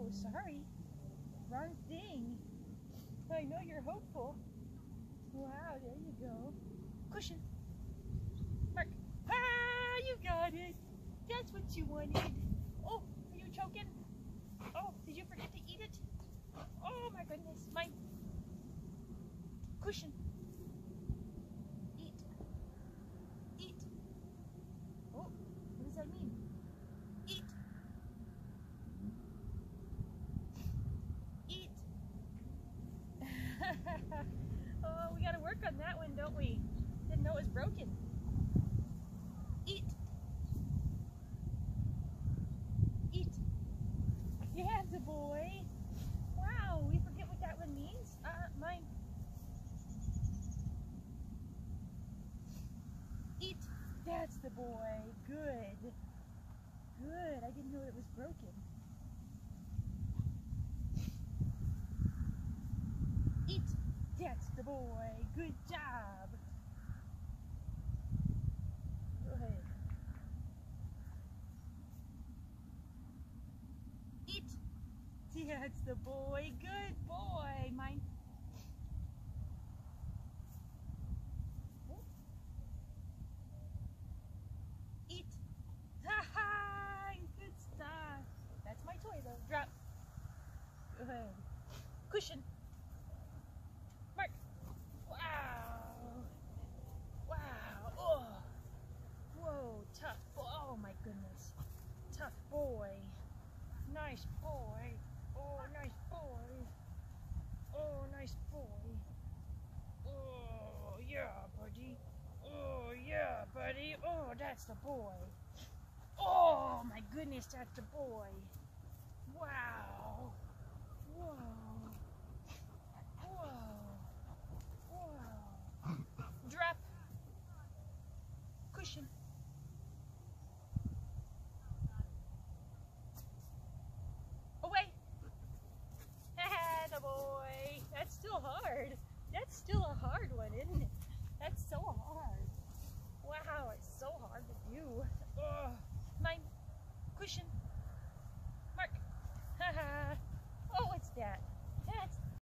sorry. Wrong thing. I know you're hopeful. Wow, there you go. Cushion. Mark. Ah, you got it. That's what you wanted. Oh, are you choking? Oh, did you forget to eat it? Oh my goodness, my cushion. Eat. Eat. Oh, what does that mean? Eat. Eat. Oh, we gotta work on that one, don't we? Didn't know it was broken. Eat. Eat. Yeah, the boy. Wow, we forget what that one means. Mine. Eat. That's the boy. Good. Good. I didn't know it was broken. Eat. That's the boy. Good job. Go ahead. Eat. That's the boy. Good boy. Mine. Eat. Ha ha! Good stuff. That's my toy though. Drop. Go ahead. Cushion. Mark. Wow. Wow. Oh. Whoa. Tough boy. Oh my goodness. Tough boy. Nice boy. Oh, nice boy. Oh, nice boy. Oh, yeah, buddy. Oh, yeah, buddy. Oh, that's the boy. Oh, my goodness, that's the boy. Wow. Whoa.